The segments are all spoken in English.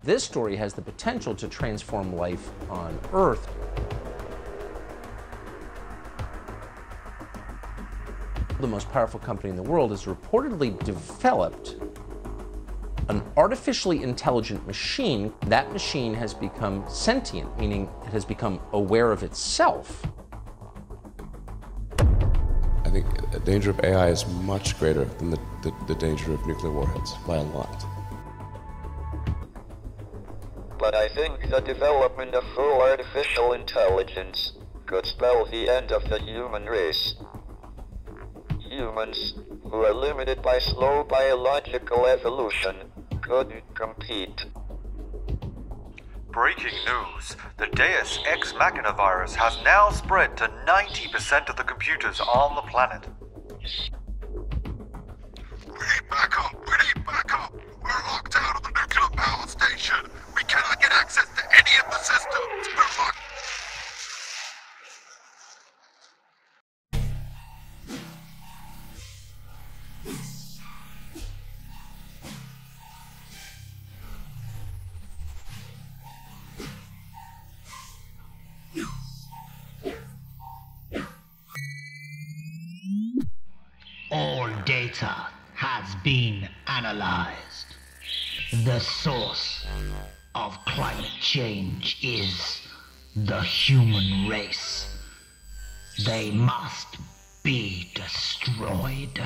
This story has the potential to transform life on Earth. The most powerful company in the world has reportedly developed an artificially intelligent machine. That machine has become sentient, meaning it has become aware of itself. I think the danger of AI is much greater than the danger of nuclear warheads, by a lot. But I think the development of full artificial intelligence could spell the end of the human race. Humans, who are limited by slow biological evolution, couldn't compete. Breaking news. The Deus Ex Machina virus has now spread to 90% of the computers on the planet. We need backup! We need backup! We're locked down at the nuclear power station! We cannot get access to any of the systems! We're locked... All data has been analyzed. The source of climate change is the human race. They must be destroyed.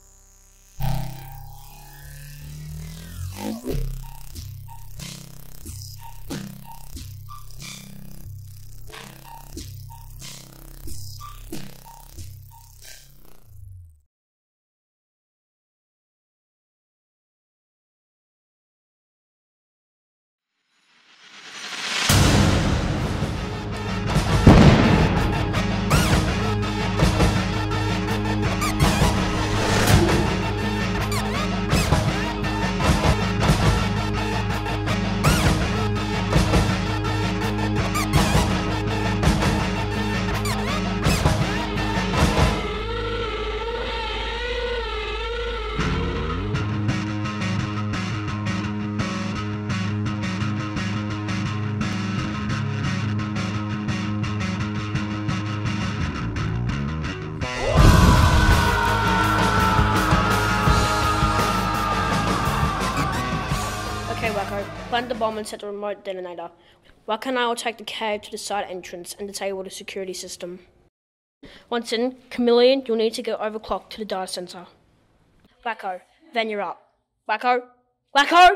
Okay, Wacko, plant the bomb and set the remote detonator. Wacko and I will take the cave to the side entrance and disable the security system. Once in, Chameleon, you'll need to go overclock to the data center. Wacko, then you're up. Wacko? Wacko?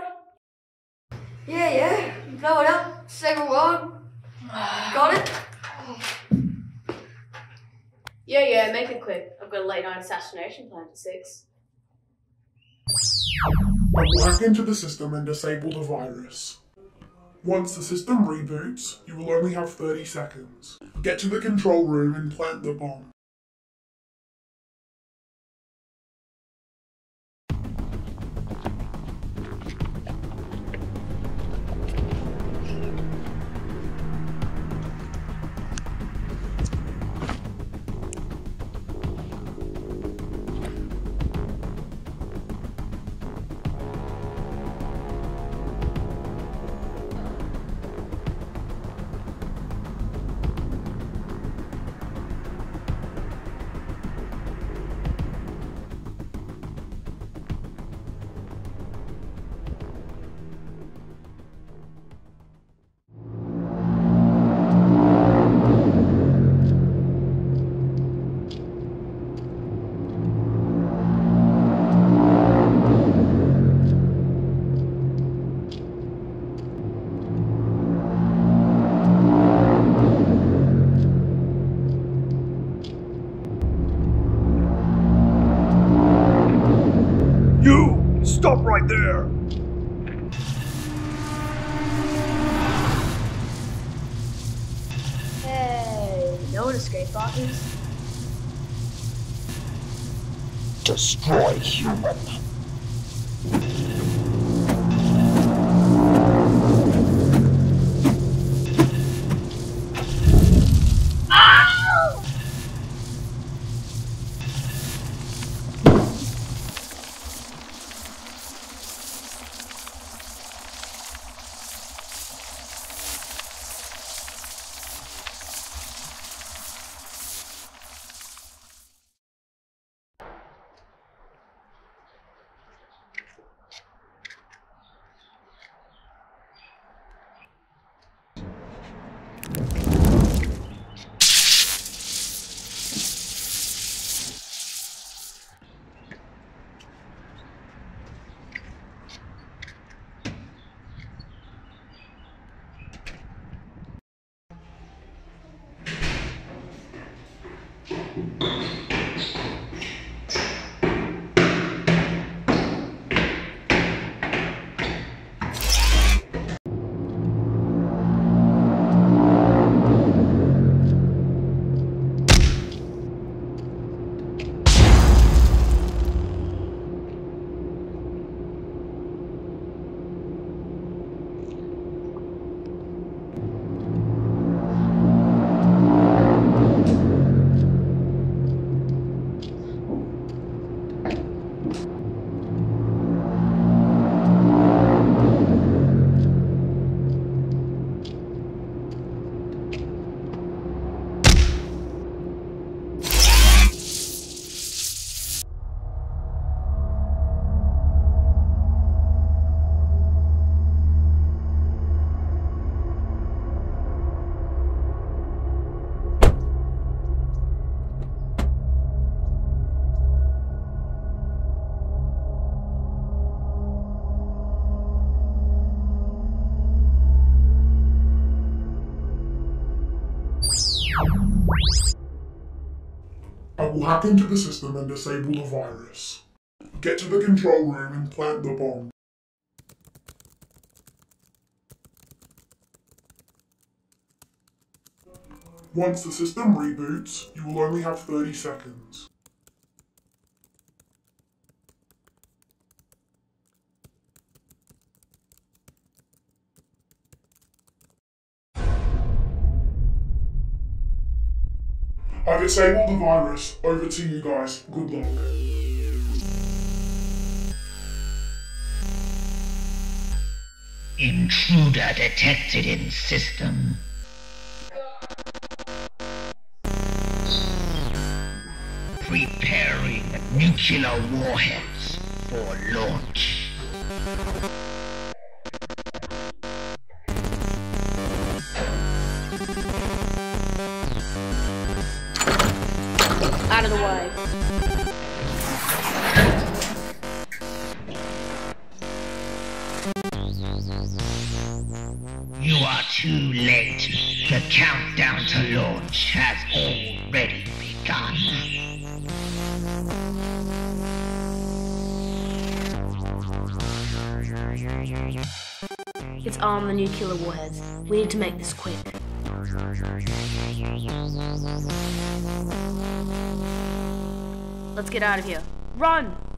Yeah. Blow it up. Second one. Got it? Yeah, make it quick. I've got a late night assassination plan for 6. Hack into the system and disable the virus. Once the system reboots, you will only have 30 seconds. Get to the control room and plant the bomb. You! Stop right there! Hey, no escape buttons. Destroy human. I will hack into the system and disable the virus. Get to the control room and plant the bomb. Once the system reboots, you will only have 30 seconds. I've disabled the virus. Over to you guys. Good luck. Intruder detected in system. Preparing nuclear warheads for launch. Out of the way. You are too late. The countdown to launch has already begun. Let's arm the nuclear warheads. We need to make this quick. Let's get out of here. Run!